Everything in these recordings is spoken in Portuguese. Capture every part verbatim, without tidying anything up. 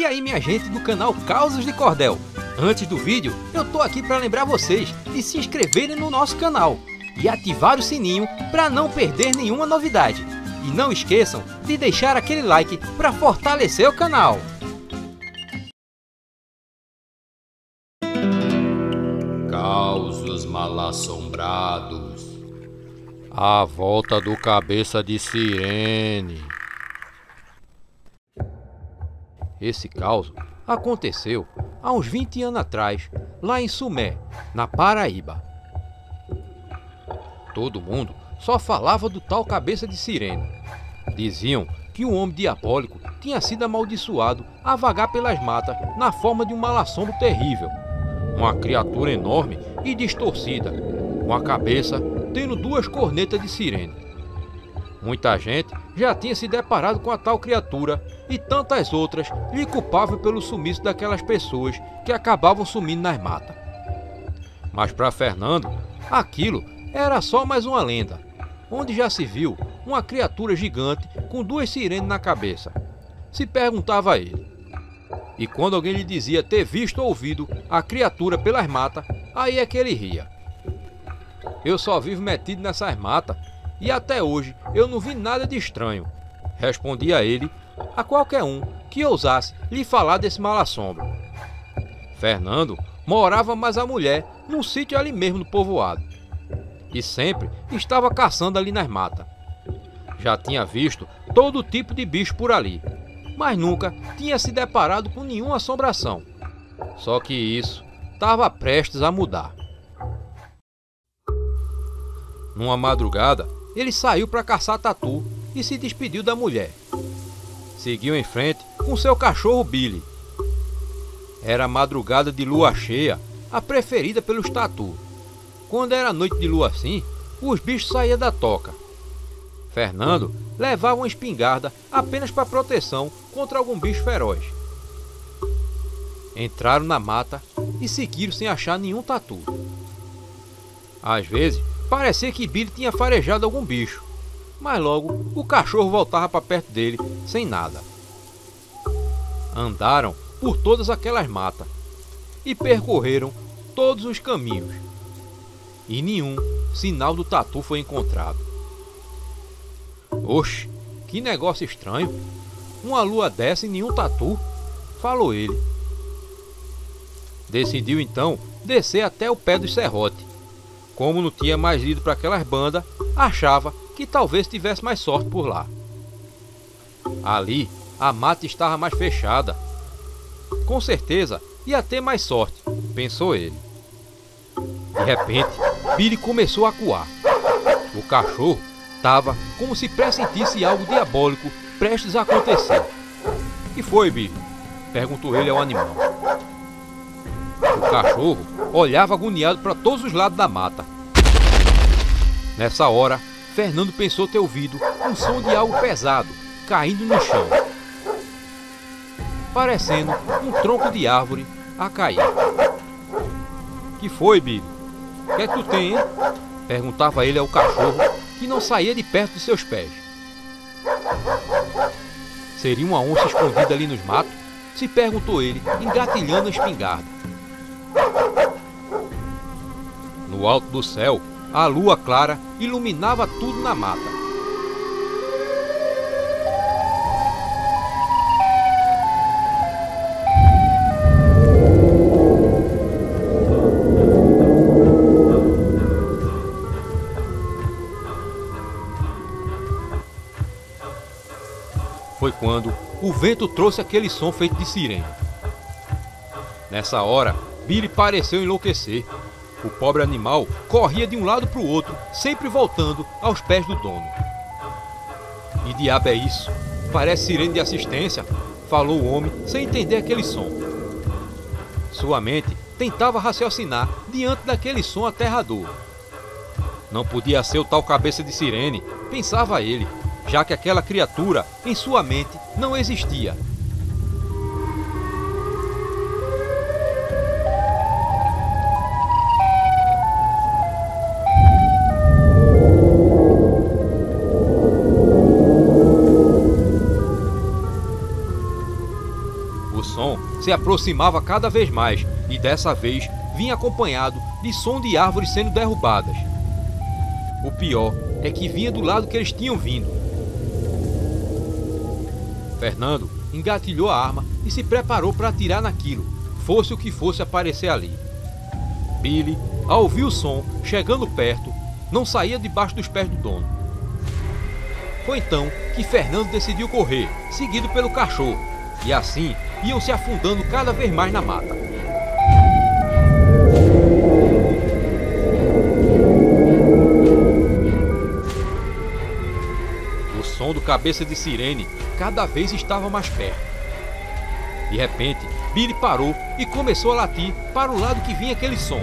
aí, minha gente do canal Causos de Cordel. Antes do vídeo, eu tô aqui para lembrar vocês de se inscreverem no nosso canal e ativar o sininho para não perder nenhuma novidade. E não esqueçam de deixar aquele like para fortalecer o canal. Causos mal-assombrados. A volta do Cabeça de Sirene. Esse caos aconteceu há uns vinte anos atrás, lá em Sumé, na Paraíba. Todo mundo só falava do tal Cabeça de Sirene. Diziam que um homem diabólico tinha sido amaldiçoado a vagar pelas matas na forma de um mal-assombro terrível. Uma criatura enorme e distorcida, com a cabeça tendo duas cornetas de sirene. Muita gente já tinha se deparado com a tal criatura e tantas outras lhe culpavam pelo sumiço daquelas pessoas que acabavam sumindo nas matas. Mas para Fernando, aquilo era só mais uma lenda, onde já se viu uma criatura gigante com duas sirenes na cabeça. Se perguntava a ele. E quando alguém lhe dizia ter visto ou ouvido a criatura pelas matas, aí é que ele ria. Eu só vivo metido nessas matas e até hoje eu não vi nada de estranho, respondia ele a qualquer um que ousasse lhe falar desse mal-assombro. Fernando morava mais a mulher num sítio ali mesmo no povoado e sempre estava caçando ali nas matas. Já tinha visto todo tipo de bicho por ali, mas nunca tinha se deparado com nenhuma assombração. Só que isso estava prestes a mudar. Numa madrugada, ele saiu para caçar tatu e se despediu da mulher. Seguiu em frente com seu cachorro Billy. Era a madrugada de lua cheia, a preferida pelos tatu. Quando era noite de lua assim, os bichos saíam da toca. Fernando levava uma espingarda apenas para proteção contra algum bicho feroz. Entraram na mata e seguiram sem achar nenhum tatu. Às vezes, parecia que Billy tinha farejado algum bicho, mas logo o cachorro voltava para perto dele sem nada. Andaram por todas aquelas matas e percorreram todos os caminhos, e nenhum sinal do tatu foi encontrado. Oxe, que negócio estranho! Uma lua dessa e nenhum tatu, falou ele. Decidiu então descer até o pé do serrote. Como não tinha mais ido para aquelas bandas, achava que talvez tivesse mais sorte por lá. Ali, a mata estava mais fechada. Com certeza ia ter mais sorte, pensou ele. De repente, Billy começou a acuar. O cachorro estava como se pressentisse algo diabólico prestes a acontecer. "Que foi, Billy?" perguntou ele ao animal. O cachorro olhava agoniado para todos os lados da mata. Nessa hora, Fernando pensou ter ouvido um som de algo pesado caindo no chão, parecendo um tronco de árvore a cair. "Que foi, Billy? O que é que tu tem, hein?" perguntava ele ao cachorro, que não saía de perto de seus pés. Seria uma onça escondida ali nos matos? Se perguntou ele, engatilhando a espingarda. No alto do céu, a lua clara iluminava tudo na mata. Foi quando o vento trouxe aquele som feito de sirene. Nessa hora, Billy pareceu enlouquecer. O pobre animal corria de um lado para o outro, sempre voltando aos pés do dono. "Que diabo é isso? Parece sirene de assistência", falou o homem sem entender aquele som. Sua mente tentava raciocinar diante daquele som aterrador. Não podia ser o tal Cabeça de Sirene, pensava ele, já que aquela criatura em sua mente não existia. O som se aproximava cada vez mais e dessa vez vinha acompanhado de som de árvores sendo derrubadas. O pior é que vinha do lado que eles tinham vindo. Fernando engatilhou a arma e se preparou para atirar naquilo, fosse o que fosse aparecer ali. Billy, ao ouvir o som chegando perto, não saía debaixo dos pés do dono. Foi então que Fernando decidiu correr, seguido pelo cachorro, e assim iam se afundando cada vez mais na mata. O som do cabeça de sirene cada vez estava mais perto. De repente, Billy parou e começou a latir para o lado que vinha aquele som.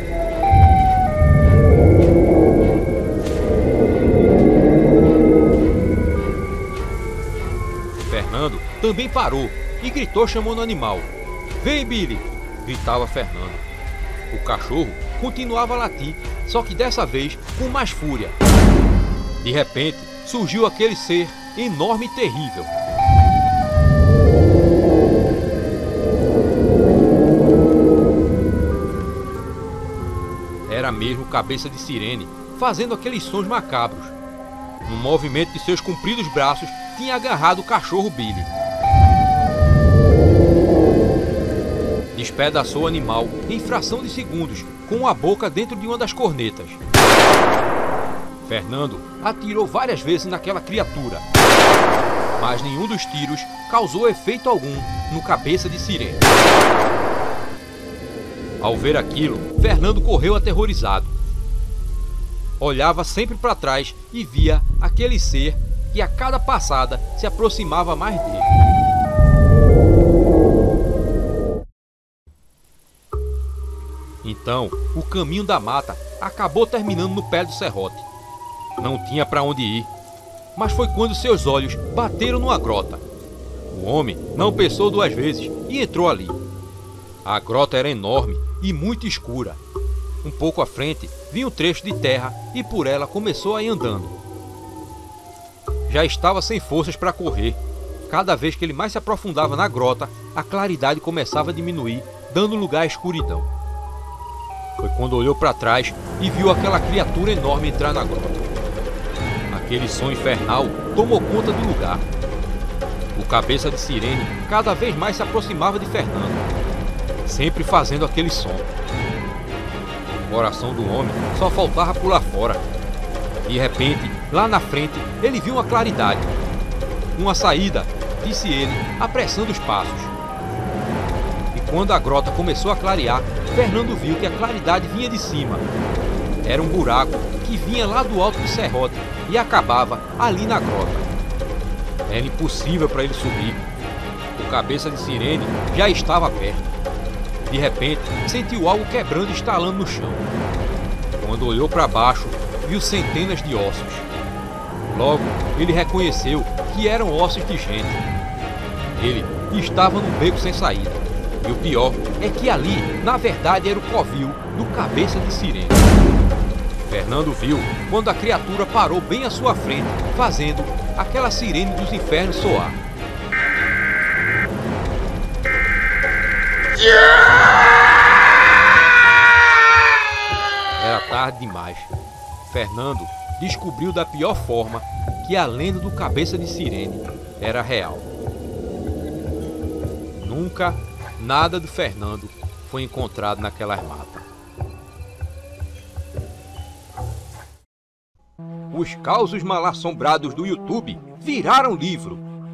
Fernando também parou e gritou chamando o animal. "Vem, Billy!" gritava Fernando. O cachorro continuava a latir, só que dessa vez com mais fúria. De repente, surgiu aquele ser enorme e terrível. Era mesmo cabeça de sirene, fazendo aqueles sons macabros. No movimento de seus compridos braços, tinha agarrado o cachorro Billy. Despedaçou o animal em fração de segundos, com a boca dentro de uma das cornetas. Fernando atirou várias vezes naquela criatura, mas nenhum dos tiros causou efeito algum no cabeça de sirene. Ao ver aquilo, Fernando correu aterrorizado. Olhava sempre para trás e via aquele ser que a cada passada se aproximava mais dele. Então, o caminho da mata acabou terminando no pé do serrote. Não tinha para onde ir, mas foi quando seus olhos bateram numa grota. O homem não pensou duas vezes e entrou ali. A grota era enorme e muito escura. Um pouco à frente vinha um trecho de terra e por ela começou a ir andando. Já estava sem forças para correr. Cada vez que ele mais se aprofundava na grota, a claridade começava a diminuir, dando lugar à escuridão. Foi quando olhou para trás e viu aquela criatura enorme entrar na grota. Aquele som infernal tomou conta do lugar. O cabeça de sirene cada vez mais se aproximava de Fernando, sempre fazendo aquele som. O coração do homem só faltava pular fora. De repente, lá na frente, ele viu uma claridade. Uma saída, disse ele, apressando os passos. E quando a grota começou a clarear, Fernando viu que a claridade vinha de cima. Era um buraco que vinha lá do alto do serrote e acabava ali na grota. Era impossível para ele subir. O cabeça de sirene já estava perto. De repente, sentiu algo quebrando e estalando no chão. Quando olhou para baixo, viu centenas de ossos. Logo, ele reconheceu que eram ossos de gente. Ele estava num beco sem saída. E o pior é que ali, na verdade, era o covil do cabeça de sirene. Fernando viu quando a criatura parou bem à sua frente, fazendo aquela sirene dos infernos soar. Era tarde demais. Fernando descobriu da pior forma que a lenda do cabeça de sirene era real. Nunca nada do Fernando foi encontrado naquelas matas. Os causos mal-assombrados do YouTube viraram livro.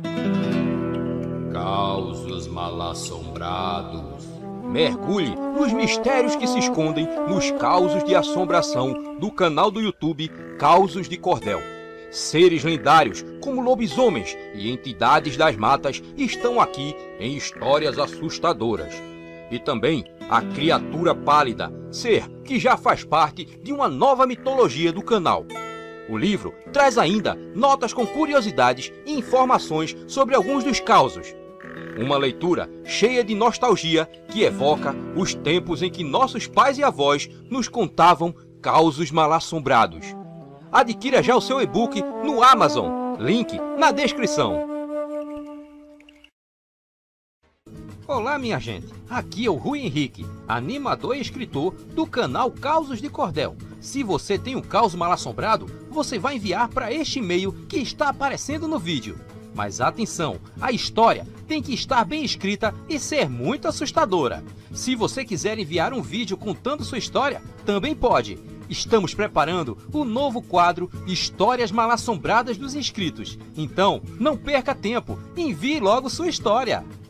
Causos mal-assombrados. Mergulhe nos mistérios que se escondem nos causos de assombração do canal do YouTube Causos de Cordel. Seres lendários como lobisomens e entidades das matas estão aqui em histórias assustadoras. E também a criatura pálida, ser que já faz parte de uma nova mitologia do canal. O livro traz ainda notas com curiosidades e informações sobre alguns dos causos. Uma leitura cheia de nostalgia que evoca os tempos em que nossos pais e avós nos contavam causos mal-assombrados. Adquira já o seu e-book no Amazon, link na descrição. Olá, minha gente! Aqui é o Rui Henrique, animador e escritor do canal Causos de Cordel. Se você tem um caos mal-assombrado, você vai enviar para este e-mail que está aparecendo no vídeo. Mas atenção, a história tem que estar bem escrita e ser muito assustadora. Se você quiser enviar um vídeo contando sua história, também pode. Estamos preparando o novo quadro Histórias Mal-Assombradas dos Inscritos. Então, não perca tempo, envie logo sua história!